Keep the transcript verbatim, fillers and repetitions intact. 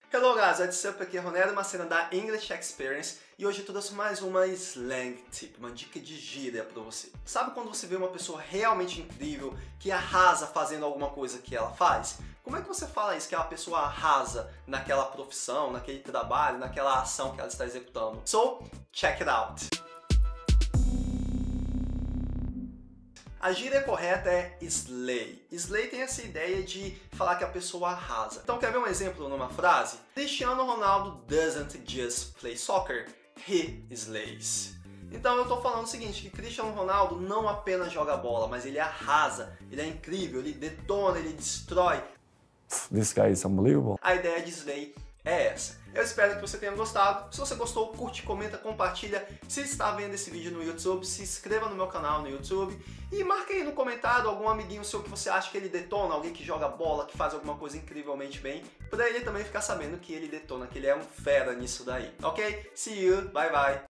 Hello guys, what's up? Aqui é Ronaldo Macena da English Experience e hoje eu trouxe mais uma slang tip, uma dica de gíria pra você. Sabe quando você vê uma pessoa realmente incrível que arrasa fazendo alguma coisa que ela faz? Como é que você fala isso, que a pessoa arrasa naquela profissão, naquele trabalho, naquela ação que ela está executando? So, check it out! A gíria correta é slay. Slay tem essa ideia de falar que a pessoa arrasa. Então quer ver um exemplo numa frase? Cristiano Ronaldo doesn't just play soccer, he slays. Então eu tô falando o seguinte, que Cristiano Ronaldo não apenas joga bola, mas ele arrasa, ele é incrível, ele detona, ele destrói. This guy is unbelievable. A ideia de slay é essa. Eu espero que você tenha gostado. Se você gostou, curte, comenta, compartilha. Se está vendo esse vídeo no YouTube, se inscreva no meu canal no YouTube e marque aí no comentário algum amiguinho seu que você acha que ele detona, alguém que joga bola, que faz alguma coisa incrivelmente bem, para ele também ficar sabendo que ele detona, que ele é um fera nisso daí. Ok? See you, bye bye!